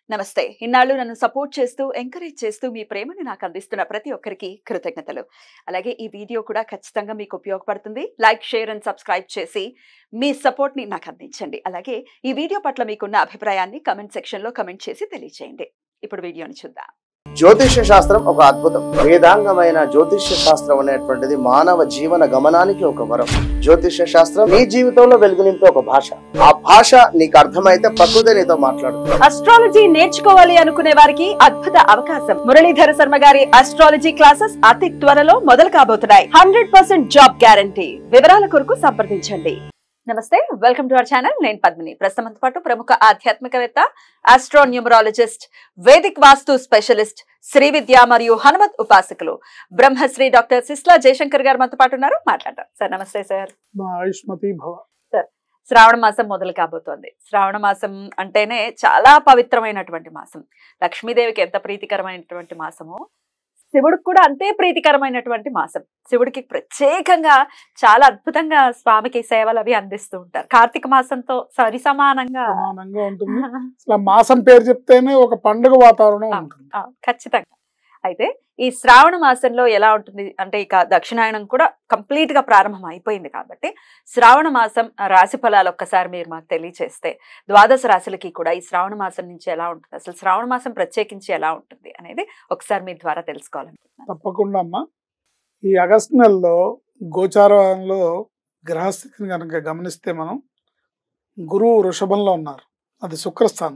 నమస్తే. ఇన్నాళ్ళు నన్ను సపోర్ట్ చేస్తూ, ఎంకరేజ్ చేస్తూ మీ ప్రేమని నాకు అందిస్తున్న ప్రతి ఒక్కరికి కృతజ్ఞతలు. అలాగే ఈ వీడియో కూడా ఖచ్చితంగా మీకు ఉపయోగపడుతుంది. లైక్, షేర్ అండ్ సబ్స్క్రైబ్ చేసి మీ సపోర్ట్‌ని నాకు అందించండి. అలాగే ఈ వీడియో పట్ల మీకున్న అభిప్రాయాన్ని కామెంట్ సెక్షన్‌లో కామెంట్ చేసి తెలియజేయండి. ఇప్పుడు వీడియోని చూద్దాం. జ్యోతిష్య శాస్త్రం ఒక అద్భుతం. వేదాంగమైన జ్యోతిష్య శాస్త్రం అనేటువంటిది మానవ జీవన గమనానికి ఒక వరం. జ్యోతిష్య శాస్త్రం నీ జీవితంలో వెలుగునింపే ఒక భాష. ఆ భాష నీకు అర్థమైతే ప్రకృతి నీతో మాట్లాడుతుంది. అస్ట్రాలజీ నేర్చుకోవాలి అనుకునే వారికి అద్భుత అవకాశం. మురళీధర శర్మ గారి అస్ట్రాలజీ క్లాసెస్ అతి త్వరలో మొదలు కాబోతున్నాయి. 100% జాబ్ గ్యారంటీ. వివరాల కొరకు సంప్రదించండి. నమస్తే, వెల్కమ్ టు అవర్ ఛానల్. నేను పద్మిని. ప్రస్తుతంతో పాటు ప్రముఖ ఆధ్యాత్మికవేత్త, astronumerologist, Vedic vastu specialist, Shri Vidya మరియు హనుమత్ ఉపాసకులు బ్రహ్మశ్రీ డాక్టర్ సిస్లా జయశంకర్ గారు మనతో పాటు ఉన్నారు. మాట్లాడతారు. సార్ నమస్తే. సార్ సార్, శ్రావణ మాసం మొదలు కాబోతోంది. శ్రావణ మాసం అంటేనే చాలా పవిత్రమైనటువంటి మాసం. లక్ష్మీదేవికి ఎంత ప్రీతికరమైనటువంటి మాసమో శివుడికి కూడా అంతే ప్రీతికరమైనటువంటి మాసం. శివుడికి ప్రత్యేకంగా చాలా అద్భుతంగా స్వామికి సేవలు అవి అందిస్తూ ఉంటారు. కార్తీక మాసంతో సమానంగా ఉంటుంది. అసలు మాసం పేరు చెప్తేనే ఒక పండుగ వాతావరణం ఉంటుంది. ఖచ్చితంగా. అయితే ఈ శ్రావణ మాసంలో ఎలా ఉంటుంది అంటే, ఇక దక్షిణాయనం కూడా కంప్లీట్ గా ప్రారంభం అయిపోయింది కాబట్టి శ్రావణ మాసం రాశి ఫలాలు ఒక్కసారి మీరు మాకు తెలియచేస్తే, ద్వాదశ రాశులకి కూడా ఈ శ్రావణ మాసం నుంచి ఎలా ఉంటుంది, అసలు శ్రావణ మాసం ప్రత్యేకించి ఎలా ఉంటుంది అనేది ఒకసారి మీ ద్వారా తెలుసుకోవాలనుకుంటున్నాను. తప్పకుండా అమ్మా. ఈ ఆగస్టు నెలలో గోచారంలో గ్రహస్థితిని కనుక గమనిస్తే మనం గురువు వృషభంలో ఉన్నారు, అది శుక్రస్థానం.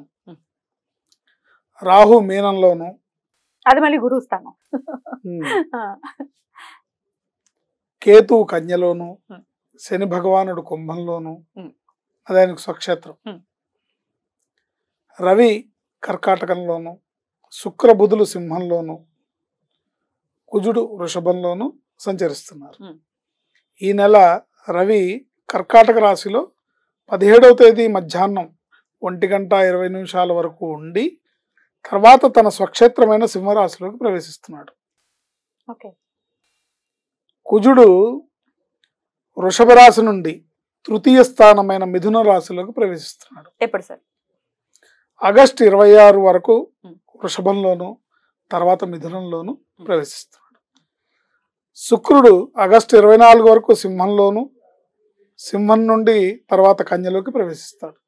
రాహు మీనంలోను, అది మళ్ళీ గురువు స్థానం. కేతు కన్యలోను, శని భగవానుడు కుంభంలోను, అది ఆయనకు స్వక్షేత్రం. రవి కర్కాటకంలోను, శుక్ర బుధులు సింహంలోను, కుజుడు వృషభంలోను సంచరిస్తున్నారు. ఈ నెల రవి కర్కాటక రాశిలో 17వ తేదీ మధ్యాహ్నం 1:20 వరకు ఉండి తర్వాత తన స్వక్షేత్రమైన సింహరాశిలోకి ప్రవేశిస్తున్నాడు. కుజుడు వృషభ రాశి నుండి తృతీయ స్థానమైన మిథున రాశిలోకి ప్రవేశిస్తున్నాడు. ఎప్పుడు సార్? ఆగస్టు 26 వరకు వృషభంలోను, తర్వాత మిథునంలోను ప్రవేశిస్తున్నాడు. శుక్రుడు ఆగస్టు 24 వరకు సింహంలోను, సింహం నుండి తర్వాత కన్యలోకి ప్రవేశిస్తాడు.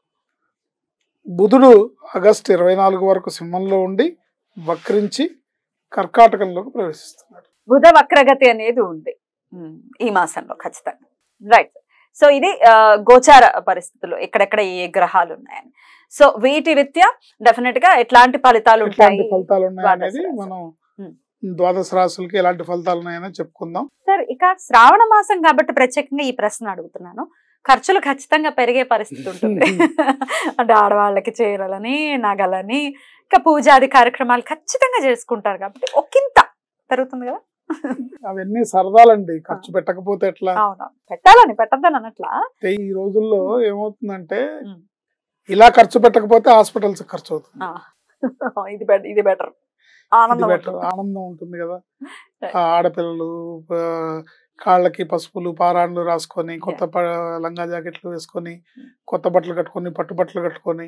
బుధుడు ఆగస్టు 24 వరకు సింహంలో ఉండి వక్రించి కర్కాటకంలోకి ప్రవేశిస్తున్నాడు. బుధ వక్రగతి అనేది ఉంది ఈ మాసంలో ఖచ్చితంగా. రైట్. సో ఇది గోచార పరిస్థితులు, ఎక్కడెక్కడ ఏ గ్రహాలు ఉన్నాయని. సో వీటి రీత్యా డెఫినెట్ గా ఎట్లాంటి ఫలితాలు ఉంటాయి అనేది మనం ద్వాదశ రాశులకి ఎలాంటి ఫలితాలు ఉన్నాయని చెప్పుకుందాం. సార్, ఇక శ్రావణ మాసం కాబట్టి ప్రత్యేకంగా ఈ ప్రశ్న అడుగుతున్నాను. ఖర్చులు ఖచ్చితంగా పెరిగే పరిస్థితి ఉంటుంది. అంటే ఆడవాళ్ళకి చీరలని, నగలని, ఇంకా పూజాది కార్యక్రమాలు ఖచ్చితంగా చేసుకుంటారు కాబట్టి ఒకంత పెరుగుతుంది కదా. అవన్నీ సరదాలండి, ఖర్చు పెట్టకపోతే ఎట్లా? అవునా, పెట్టాలని పెట్టద్దని అన్నట్లా. ఈ రోజుల్లో ఏమవుతుందంటే ఇలా ఖర్చు పెట్టకపోతే హాస్పిటల్స్ ఖర్చు అవుతుంది. ఇది బెటర్, ఆనందం ఉంటుంది కదా. ఆడపిల్లలు కాళ్ళకి పసుపులు పారాణులు రాసుకొని, కొత్త లంగా జాకెట్లు వేసుకొని, కొత్త బట్టలు కట్టుకొని, పట్టు బట్టలు కట్టుకొని,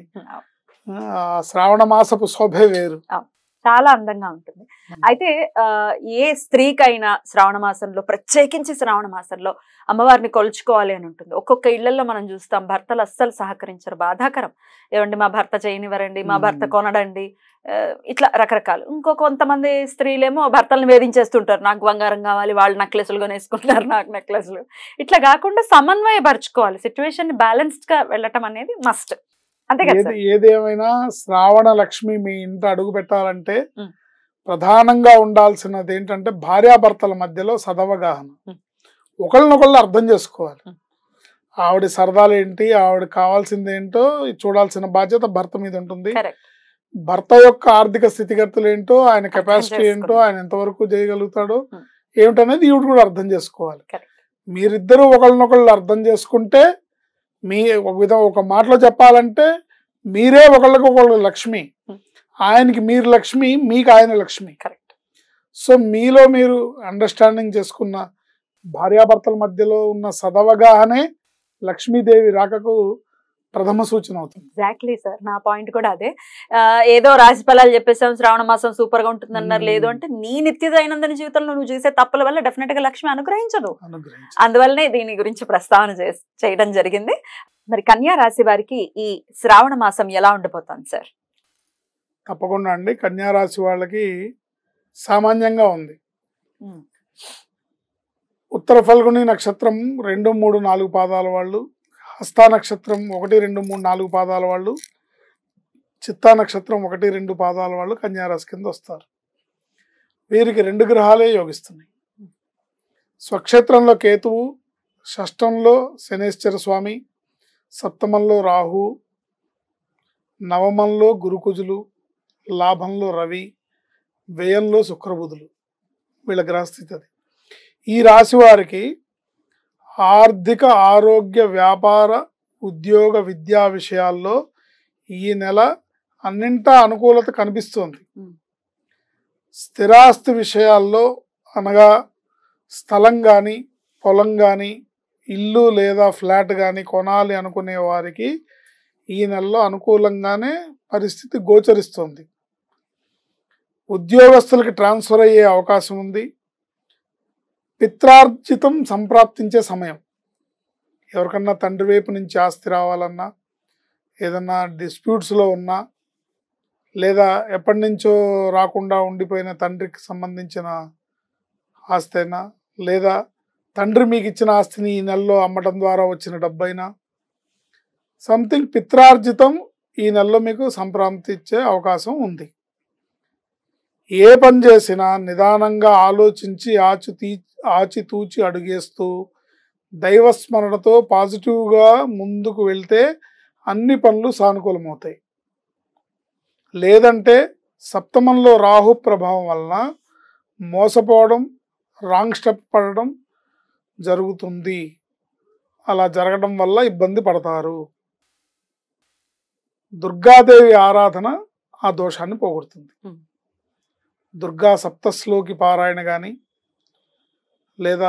శ్రావణ మాసపు శోభే వేరు, చాలా అందంగా ఉంటుంది. అయితే ఏ స్త్రీకైనా శ్రావణ మాసంలో, ప్రత్యేకించి శ్రావణ మాసంలో అమ్మవారిని కొలుచుకోవాలి అని ఉంటుంది. ఒక్కొక్క ఇళ్లలో మనం చూస్తాం, భర్తలు అస్సలు సహకరించరు, బాధాకరం. ఏమండి మా భర్త చేయనివ్వరండి, మా భర్త కొనడండి, ఇట్లా రకరకాలు. కొంతమంది స్త్రీలేమో భర్తలను వేధించేస్తుంటారు, నాకు బంగారం కావాలి, వాళ్ళు నెక్లెస్లు కొనేసుకుంటారు, నాకు నెక్లెస్లు. ఇట్లా కాకుండా సమన్వయపరచుకోవాలి, సిచ్యువేషన్ ని బ్యాలెన్స్డ్ గా వెళ్ళటం అనేది మస్ట్. ఏదేమైనా శ్రావణ లక్ష్మి మీ ఇంట అడుగు పెట్టాలంటే ప్రధానంగా ఉండాల్సినది ఏంటంటే భార్యాభర్తల మధ్యలో సదవగాహన, ఒకళ్ళనొకళ్ళు అర్థం చేసుకోవాలి. ఆవిడ సరదాలు ఏంటి, ఆవిడ కావాల్సింది ఏంటో చూడాల్సిన బాధ్యత భర్త మీద ఉంటుంది. భర్త యొక్క ఆర్థిక స్థితిగతులు ఏంటో, ఆయన కెపాసిటీ ఏంటో, ఆయన ఎంతవరకు చేయగలుగుతాడో ఏమిటనేది ఈవిడ కూడా అర్థం చేసుకోవాలి. మీరిద్దరూ ఒకళ్ళనొకళ్ళు అర్థం చేసుకుంటే, మీ ఒక మాటలో చెప్పాలంటే మీరే ఒకళ్ళకి ఒకళ్ళు లక్ష్మి, ఆయనకి మీరు లక్ష్మి, మీకు ఆయన లక్ష్మి. కరెక్ట్. సో మీలో మీరు అండర్స్టాండింగ్ చేసుకున్న భార్యాభర్తల మధ్యలో ఉన్న సదవగాహనే లక్ష్మీదేవి రాకకు ప్రథమ సూచన అవుతుంది. ఎగ్జాక్ట్లీ సార్, నా పాయింట్ కూడా అదే. ఏదో రాశి ఫలాలు చెప్పేసాం, శ్రావణ మాసం సూపర్ గా ఉంటుంది అన్నారు. లేదు అంటే నీ నిత్య దైనందిన జీవితంలో నువ్వు చేసే తప్పుల వల్ల డెఫినెట్ గా లక్ష్మి అనుగ్రహించదు. అందువల్లనే దీని గురించి ప్రస్తావన చేయడం జరిగింది. మరి కన్యా రాశి వారికి ఈ శ్రావణ మాసం ఎలా ఉండబోతోంది సార్? తప్పకుండా అండి. కన్యా రాశి వాళ్ళకి సామాన్యంగా ఉంది. ఉత్తర ఫల్గుని నక్షత్రం 2, 3, 4 పాదాల వాళ్ళు, హస్తా నక్షత్రం 1, 2, 3, 4 పాదాల వాళ్ళు, చిత్తా నక్షత్రం 1, 2 పాదాల వాళ్ళు కన్యారాశి కింద వస్తారు. వీరికి 2 గ్రహాలే యోగిస్తున్నాయి. స్వక్షేత్రంలో కేతువు, షష్టంలో శనేశ్వర స్వామి, సప్తమంలో రాహు, నవమంలో గురుకుజులు, లాభంలో రవి, వ్యయంలో శుక్రబుధులు. వీళ్ళ గ్రహస్థితి అది. ఈ రాశి వారికి ఆర్థిక, ఆరోగ్య, వ్యాపార, ఉద్యోగ, విద్యా విషయాల్లో ఈ నెల అన్నింటా అనుకూలత కనిపిస్తుంది. స్థిరాస్తి విషయాల్లో అనగా స్థలం కానీ, పొలం కానీ, ఇల్లు లేదా ఫ్లాట్ కానీ కొనాలి అనుకునే వారికి ఈ నెలలో అనుకూలంగానే పరిస్థితి గోచరిస్తుంది. ఉద్యోగస్తులకి ట్రాన్స్ఫర్ అయ్యే అవకాశం ఉంది. పిత్రార్జితం సంప్రాప్తించే సమయం. ఎవరికన్నా తండ్రి వైపు నుంచి ఆస్తి రావాలన్నా, ఏదన్నా డిస్ప్యూట్స్లో ఉన్నా, లేదా ఎప్పటి నుంచో రాకుండా ఉండిపోయిన తండ్రికి సంబంధించిన ఆస్తి అయినా, లేదా తండ్రి మీకు ఇచ్చిన ఆస్తిని ఈ నెలలో అమ్మటం ద్వారా వచ్చిన డబ్బైనా, సంథింగ్ పిత్రార్జితం ఈ నెలలో మీకు సంప్రాప్తించే అవకాశం ఉంది. ఏ పని చేసినా నిదానంగా ఆలోచించి ఆచితూచి అడుగేస్తూ దైవస్మరణతో పాజిటివ్గా ముందుకు వెళ్తే అన్ని పనులు సానుకూలమవుతాయి. లేదంటే సప్తమంలో రాహు ప్రభావం వలన మోసపోవడం, రాంగ్ స్టెప్ పడడం జరుగుతుంది. అలా జరగడం వల్ల ఇబ్బంది పడతారు. దుర్గాదేవి ఆరాధన ఆ దోషాన్ని పోగొడుతుంది. దుర్గా సప్తశ్లోకి పారాయణ కానీ, లేదా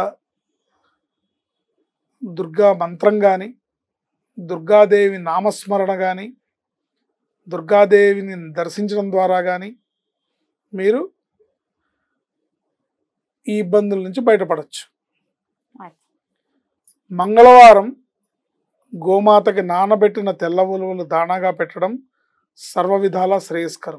దుర్గా మంత్రం కానీ, దుర్గాదేవి నామస్మరణ కానీ, దుర్గాదేవిని దర్శించడం ద్వారా కానీ మీరు ఈ ఇబ్బందుల నుంచి బయటపడవచ్చు. మంగళవారం గోమాతకి నానబెట్టిన తెల్ల ఉలువలు దానాగా పెట్టడం సర్వ విధాల శ్రేయస్కరం.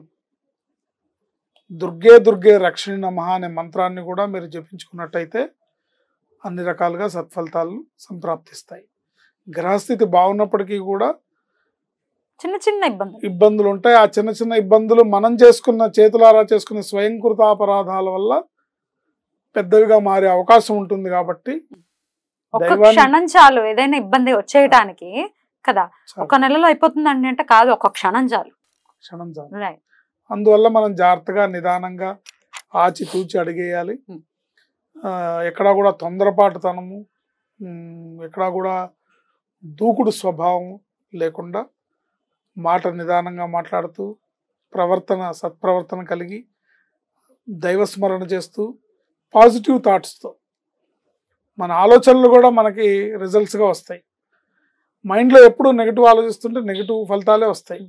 దుర్గే రక్షణి నమః అనే మంత్రాన్ని కూడా మీరు జపించుకున్నట్టయితే అన్ని రకాలుగా సత్ఫలితాలు సంప్రాప్తిస్తాయి. గ్రహస్థితి బాగున్నప్పటికీ కూడా చిన్న చిన్న ఇబ్బందులు ఉంటాయి. ఆ చిన్న చిన్న ఇబ్బందులు మనం చేసుకున్న చేతులారా చేసుకున్న స్వయంకృత అపరాధాల వల్ల పెద్దవిగా మారే అవకాశం ఉంటుంది. కాబట్టి ఒక క్షణం చాలు ఏదైనా ఇబ్బంది వచ్చేయడానికి కదా. ఒక నెలలో అయిపోతుందండి అంటే కాదు, ఒక క్షణం చాలు. అందువల్ల మనం జాగ్రత్తగా నిదానంగా ఆచితూచి అడిగేయాలి. ఎక్కడా కూడా తొందరపాటుతనము, ఎక్కడా కూడా దూకుడు స్వభావం లేకుండా మాట నిదానంగా మాట్లాడుతూ సత్ప్రవర్తన కలిగి దైవస్మరణ చేస్తూ పాజిటివ్ థాట్స్తో మన ఆలోచనలు కూడా మనకి రిజల్ట్స్గా వస్తాయి. మైండ్లో ఎప్పుడు నెగిటివ్ ఆలోచిస్తుంటే నెగిటివ్ ఫలితాలే వస్తాయి.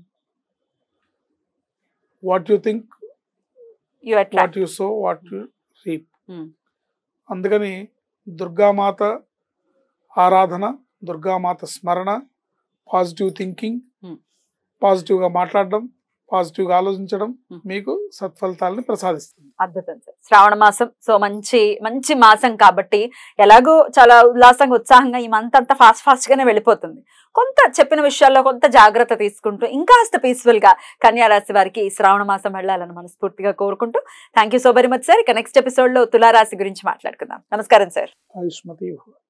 What you think, what you sow, what you reap. అందుకని దుర్గామాత ఆరాధన, దుర్గామాత స్మరణ, పాజిటివ్ థింకింగ్, పాజిటివ్గా మాట్లాడడం, పాజిటివ్గా ఆలోచించడం మీకు సత్ఫలితాలని ప్రసాదిస్తుంది. అద్భుతం సార్. శ్రావణ మాసం, సో మంచి మంచి మాసం కాబట్టి ఎలాగో చాలా ఉల్లాసంగా ఉత్సాహంగా ఈ మంత్ అంతా ఫాస్ట్ గానే వెళ్ళిపోతుంది. కొంత చెప్పిన విషయాల్లో కొంత జాగ్రత్త తీసుకుంటూ ఇంకాస్త పీస్ఫుల్ గా కన్యా రాశి వారికి ఈ శ్రావణ మాసం వెళ్ళాలని మనస్ఫూర్తిగా కోరుకుంటూ thank you so very much sir. ఇక నెక్స్ట్ ఎపిసోడ్ లో తులారాశి గురించి మాట్లాడుకుందాం. నమస్కారం సార్. ఆయుష్మతి.